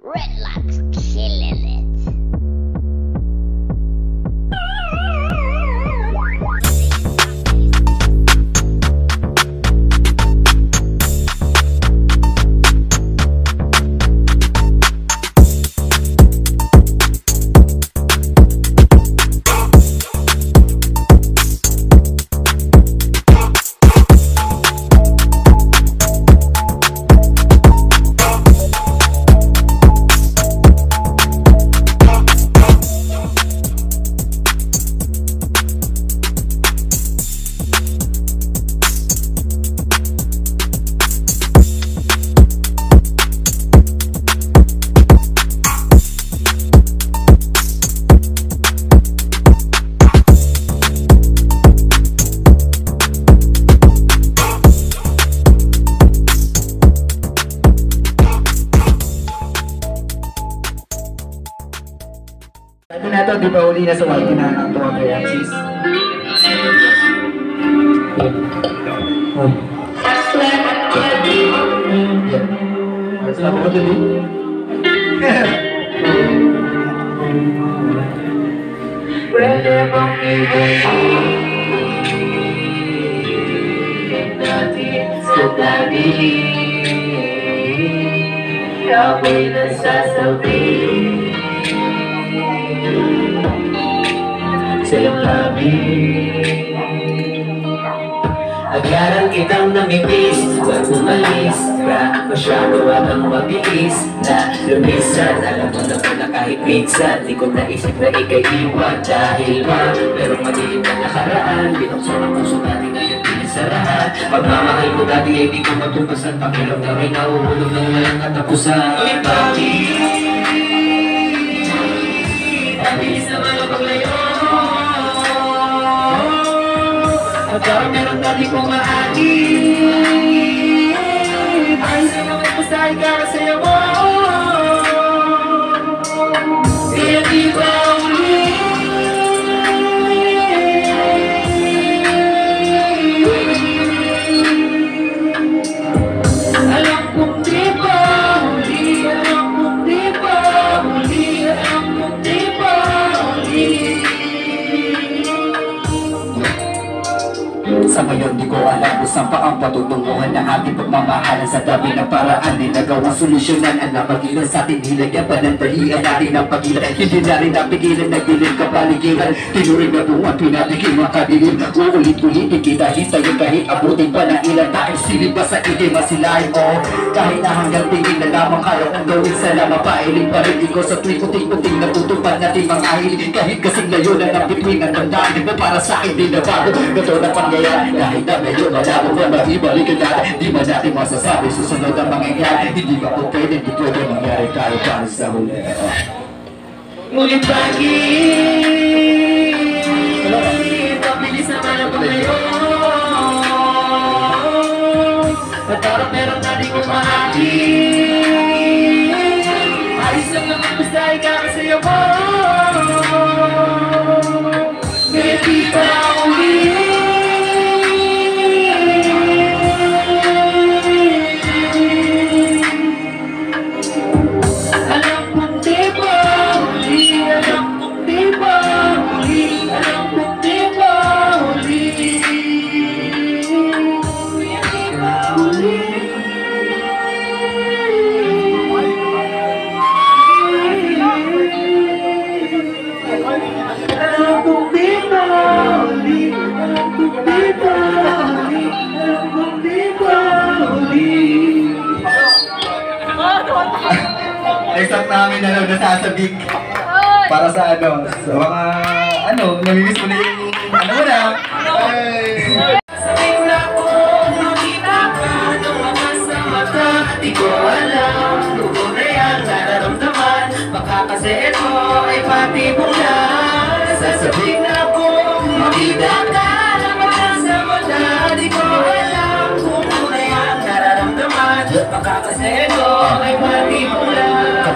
Redlock's killing it. Ito na ito, di ba uli na sa white na ang tuwa kay Axis? Sabi ko dali? Ako'y nasasabi sa'yong labi. Agaran kitang namimiss, huwag umalis ka, masyado akang mabilis na lumisan. Alam mo naman na kahit minsan di ko naisip na ikay iwan. Dahil ba, merong madilim na nakaraan, binuksan ang puso natin ngayon pinisarahan. Pagmamahal ko dati ay di ko matumpasan, pakilang na rin nauhulog ng walang katapusan. Ulit bakit? Ang bilis naman ang paglayo. Pagkarang meron dati kong maagin, ay sa mga pusahin ka kasaya mo. Kaya di ba uli? Alam kong di ba uli, alam kong di ba uli, alam kong di ba uli. Sa ngayon di ko alam kung saan pa ang patutunguhan ng ating pagmamahalan. Sa dami ng paraan di nagawang solusyonan ang napagilan sa ating nilagyan pa ng dalian natin ang pagilan. Hindi na rin napigilan, nagdilim kapaligiran. Tinuring na buwan, pinatigil makadilim. Uulit-ulitin kita, hintayin kahit abutin pa ng ilan. Dahil silid ba sa hindi masilahin mo? Kahit na hanggang tingin na lamang kaya kong gawin sa lamang pailing pa rin ko sa tuwing puting-puting natutupad natin mga hiling. Kahit kasing layo na ng bituin ang tandaan na para sa akin di na bago. Gato na pangyayari kahit na medyo malabo na maibalik ka natin. Di man natin masasabi susunod ang mangyayari. Hindi ba po pwede, hindi pwede mangyari tayo para sa huli. Ngunit bakit pabilis naman ang paglayo? At parang meron na di kong maagin, ayos lang naman pusahin ka kasaya mo. Kaya di ba uli? Exact namin na lang nasasabik para sa ano, sa mga namimiss mo na yung mo na. Sabi ko na kung nakita ka ng mga sa mata, di ko alam kung na yan nararamdaman. Baka kasi ito ay pati bulan. Sasabihin na kung makita ka ng mga sa mata, di ko alam kung na yan nararamdaman. Baka kasi ito ay pati bulan. Kamusta ka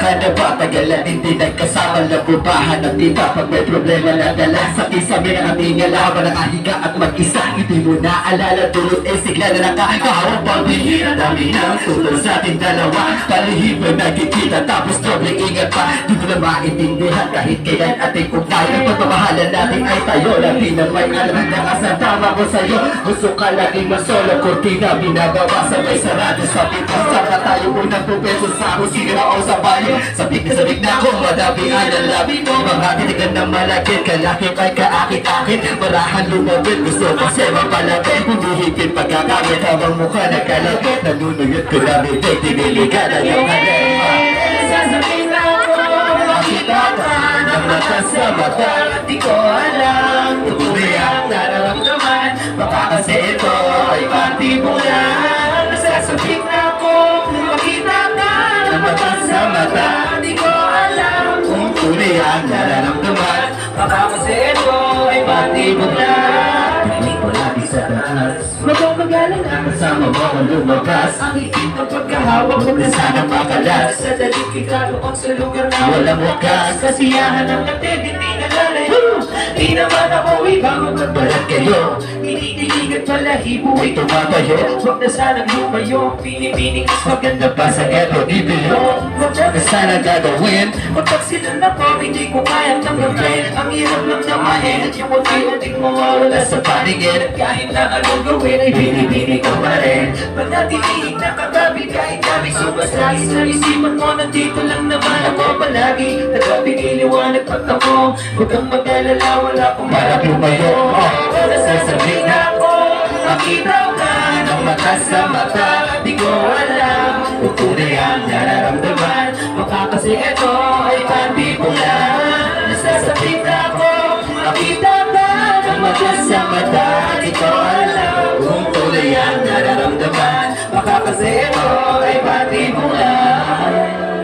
na ba? Tagal na hindi nagkasama, labubahan ng tita. Pag may problema na dala sa kisame na aming alaban ng ahiga at mag-isa. Hindi mo naaalala, dulot sigla na nakakahawang pagbihira namin ang tutol sa ating dalawa. Palihim na nagkikita tapos doble ingat pa. Di ko na maintindihan kahit kailan ating ugnayan. Pagmamahalan natin ay tayo, labi na may alam na kasama ko sa'yo. Gusto ka laging masolo, kortina binagawa sabay sarado sa pitas. Saka tayo unang pupeso sa kusina o sa bayo. Sabik na ko, madabihan ang labi mo. Mga titigan ng malakit, kalakip ay kaakit-akit. Marahan lumabit, gusto kasi mapalapit. Humihigit pagkakamit habang mukha nagkalapit. Nanunuyot ko na bibig, diniligan na yung halema. Sasabihin ako, makita ka ng mata sa mata. Di ko alam, tuloy ang nararamdaman. Baka kasi ito ay pati mo lang. Sasabihin ako, makita ka ng mata sa mata. Di ko alam kung tuloy ang nararamdaman. Baka kasi ito ay pati mo lang. Piling ko lagi sa taas, Magpapagalan ang kasama mo ang lumabas. ang higit ng pagkahawak. Huwag na sana makalas. Sa dalit kikaroon sa lugar na Walang wakas. Kasiyahan ng natin, hindi na lalayo. Di naman ako ibang magbalat kayo. Tinitiligan palahibo ay tumatayo. Huwag na sanang lumayo. Pinipining mas maganda pa sa eto di bilo. Huwag na Sana gagawin, kapag sila na po, hindi ko kayang tanggapin. Ang hirap lang namahin at yung unti-unting mawawala sa paningin. Kahit na anong gawin ay binibini ko pa rin. Panatilig na katabi kahit kami sumasagi sa isipan mo. Nandito lang naman ako palagi. Nagabing iliwanag pag ako. Huwag kang mag-alala, wala akong Marap lumayo. Nasasabihin ako, makita ka ng mata sa mata. Di ko alam kung tunay ang nararamdaman. Baka kasi ito ay pati mo lang. Nasasabihin ako, makita ka ng mata sa mata. Di ko alam kung tunay ang nararamdaman. Baka kasi ito ay pati mo lang.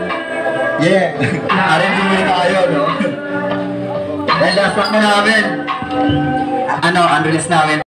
yeah. R&B muna tayo, no? Dahil last track na namin, ano, unreleased namin.